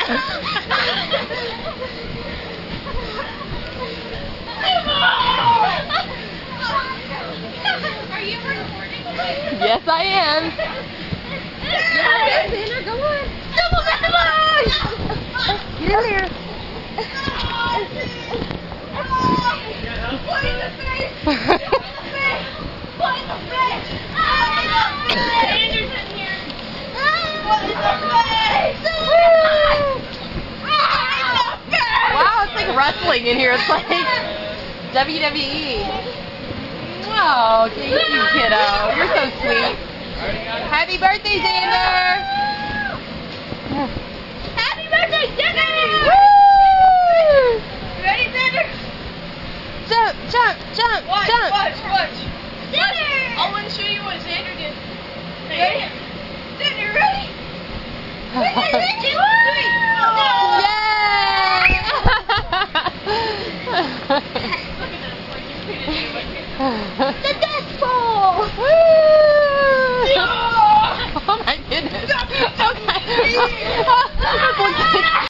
Are you recording? Yes, I am. Yeah, Xander, go on. Double Get in there. Point in the face. Point in the face. Xander's in here. Point in the face. Wow, it's like wrestling in here. It's like WWE. Oh, thank you, kiddo. You're so sweet. Happy birthday, Xander! Happy birthday, Xander! Woo! You ready, Xander? Jump, jump, jump, Watch, jump! watch, watch. Xander! I want to show you what Xander did. Ready? Xander, ready? Xander, ready? Yay! The death ball! Woo!